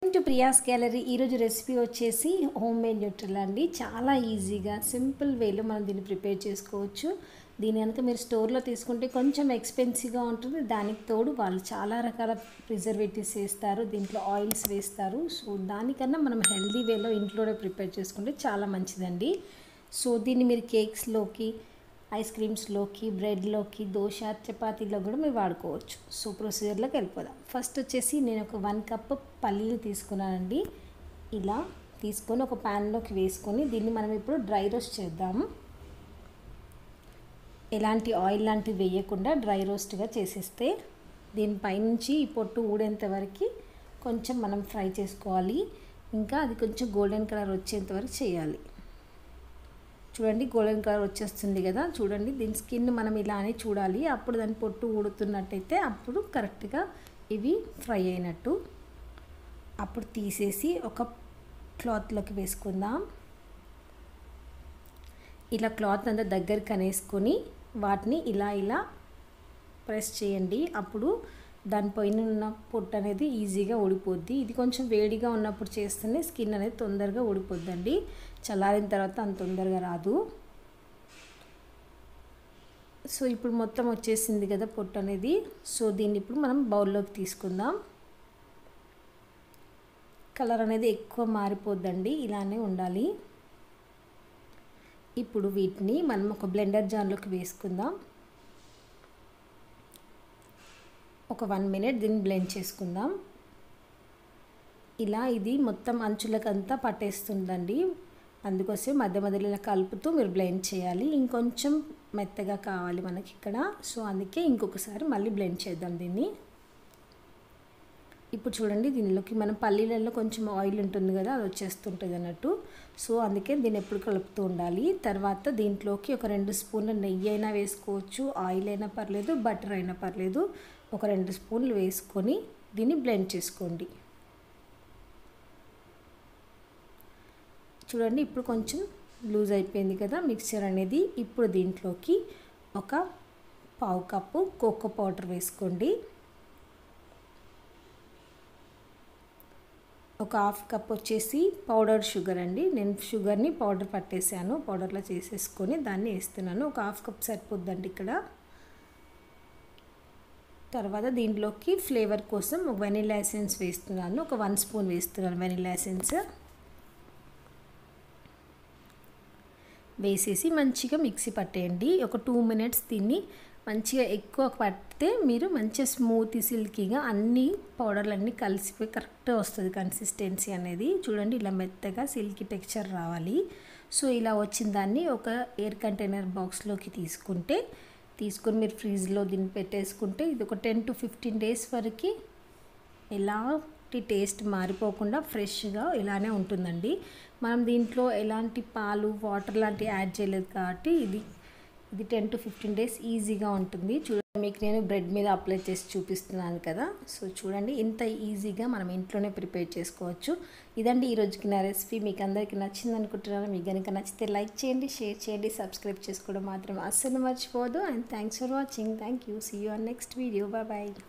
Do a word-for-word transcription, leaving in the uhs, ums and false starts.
Welcome to Priya's gallery. ఈరోజు recipe వచ్చేసి home made Nutrela అండి. చాలా ఈజీగా సింపుల్ వేలో మనం దీన్ని ప్రిపేర్ చేసుకోవచ్చు. దీని కనుక మీరు స్టోర్లో తీసుకుంటే కొంచెం ఎక్స్పెన్సివ్గా ఉంటుంది. దానికి తోడు వాళ్ళు చాలా రకాల ప్రిజర్వేటివ్స్ వేస్తారు, దీంట్లో ఆయిల్స్ వేస్తారు. సో దానికన్నా మనం హెల్దీ వేలో ఇంట్లోనే ప్రిపేర్ చేసుకుంటే చాలా మంచిదండి. సో దీన్ని మీరు కేక్స్లోకి, ఐస్ క్రీమ్స్లోకి, బ్రెడ్లోకి, దోశ, చపాతీలో కూడా మీరు వాడుకోవచ్చు. సో ప్రొసీజర్లోకి వెళ్ళిపోదాం. ఫస్ట్ వచ్చేసి నేను ఒక వన్ కప్ పల్లీలు తీసుకున్నానండి. ఇలా తీసుకొని ఒక ప్యాన్లోకి వేసుకొని దీన్ని మనం ఇప్పుడు డ్రై రోస్ట్ చేద్దాము. ఎలాంటి ఆయిల్ లాంటివి వేయకుండా డ్రై రోస్ట్గా చేసేస్తే దీనిపైనుంచి ఈ పొట్టు ఊడేంత వరకు కొంచెం మనం ఫ్రై చేసుకోవాలి. ఇంకా అది కొంచెం గోల్డెన్ కలర్ వచ్చేంత వరకు చేయాలి. చూడండి, గోల్డెన్ కలర్ వచ్చేస్తుంది కదా. చూడండి, దీని స్కిన్ మనం ఇలానే చూడాలి. అప్పుడు దాని పొట్టు ఊడుతున్నట్టయితే అప్పుడు కరెక్ట్గా ఇవి ఫ్రై అయినట్టు. అప్పుడు తీసేసి ఒక క్లాత్లోకి వేసుకుందాం. ఇలా క్లాత్ అంతా దగ్గరికి అనేసుకొని వాటిని ఇలా ఇలా ప్రెస్ చేయండి. అప్పుడు దానిపైన ఉన్న పొట్టు అనేది ఈజీగా ఊడిపోద్ది. ఇది కొంచెం వేడిగా ఉన్నప్పుడు చేస్తేనే స్కిన్ అనేది తొందరగా ఊడిపోద్దండి. చల్లారిన తర్వాత అంత తొందరగా రాదు. సో ఇప్పుడు మొత్తం వచ్చేసింది కదా పొట్టు అనేది. సో దీన్ని ఇప్పుడు మనం బౌల్లోకి తీసుకుందాం. కలర్ అనేది ఎక్కువ మారిపోద్దండి, ఇలానే ఉండాలి. ఇప్పుడు వీటిని మనం ఒక బ్లెండర్ జార్లోకి వేసుకుందాం. ఒక వన్ మినిట్ దీన్ని బ్లెండ్ చేసుకుందాం. ఇలా ఇది మొత్తం అంచులకంతా పట్టేస్తుందండి. అందుకోసం మధ్య మధ్యలో ఇలా కలుపుతూ మీరు బ్లెండ్ చేయాలి. ఇంకొంచెం మెత్తగా కావాలి మనకి ఇక్కడ. సో అందుకే ఇంకొకసారి మళ్ళీ బ్లెండ్ చేద్దాం దీన్ని. ఇప్పుడు చూడండి, దీనిలోకి మనం పల్లీలలో కొంచెం ఆయిల్ ఉంటుంది కదా, అది వచ్చేస్తుంటుంది అన్నట్టు. సో అందుకే దీన్ని ఎప్పుడు కలుపుతూ ఉండాలి. తర్వాత దీంట్లోకి ఒక రెండు స్పూన్ల నెయ్యి అయినా వేసుకోవచ్చు, ఆయిల్ అయినా పర్లేదు, బటర్ అయినా పర్లేదు. ఒక రెండు స్పూన్లు వేసుకొని దీన్ని బ్లెండ్ చేసుకోండి. చూడండి, ఇప్పుడు కొంచెం లూజ్ అయిపోయింది కదా మిక్చర్ అనేది. ఇప్పుడు దీంట్లోకి ఒక పావు కప్పు కోకో పౌడర్ వేసుకోండి. ఒక హాఫ్ కప్ వచ్చేసి పౌడర్ షుగర్ అండి. నేను షుగర్ని పౌడర్ పట్టేసాను, పౌడర్లో చేసేసుకొని దాన్ని వేస్తున్నాను. ఒక హాఫ్ కప్ సరిపోద్దండి ఇక్కడ. తర్వాత దీంట్లోకి ఫ్లేవర్ కోసం ఒక వెనిలా ఎసెన్స్ వేస్తున్నాను. ఒక వన్ స్పూన్ వేస్తున్నాను వెనిలా ఎసెన్స్. వేసేసి మంచిగా మిక్సీ పట్టేయండి. ఒక టూ మినిట్స్ దీన్ని మంచిగా ఎక్కువ పట్టితే మీరు మంచిగా స్మూత్ సిల్కీగా అన్ని పౌడర్లన్నీ కలిసిపోయి కరెక్ట్గా వస్తుంది కన్సిస్టెన్సీ అనేది. చూడండి, ఇలా మెత్తగా సిల్కీ టెక్స్చర్ రావాలి. సో ఇలా వచ్చిన దాన్ని ఒక ఎయిర్ కంటైనర్ బాక్స్లోకి తీసుకుంటే తీసుకొని మీరు ఫ్రిడ్జ్లో దీన్ని పెట్టేసుకుంటే ఇది ఒక టెన్ టు ఫిఫ్టీన్ డేస్ వరకు ఎలాంటి టేస్ట్ మారిపోకుండా ఫ్రెష్గా ఇలానే ఉంటుందండి. మనం దీంట్లో ఎలాంటి పాలు, వాటర్ లాంటివి యాడ్ చేయలేదు కాబట్టి ఇది ఇది టెన్ టు ఫిఫ్టీన్ డేస్ ఈజీగా ఉంటుంది. చూడండి, మీకు నేను బ్రెడ్ మీద అప్లై చేసి చూపిస్తున్నాను కదా. సో చూడండి, ఇంత ఈజీగా మనం ఇంట్లోనే ప్రిపేర్ చేసుకోవచ్చు. ఇదండి ఈరోజుకి నా రెసిపీ. మీకు అందరికీ నచ్చింది అనుకుంటున్నాను. మీకు కనుక నచ్చితే లైక్ చేయండి, షేర్ చేయండి, సబ్స్క్రైబ్ చేసుకోవడం మాత్రం అస్సలు మర్చిపోదు. And thanks for watching. Thank you. See you on next video. Bye bye.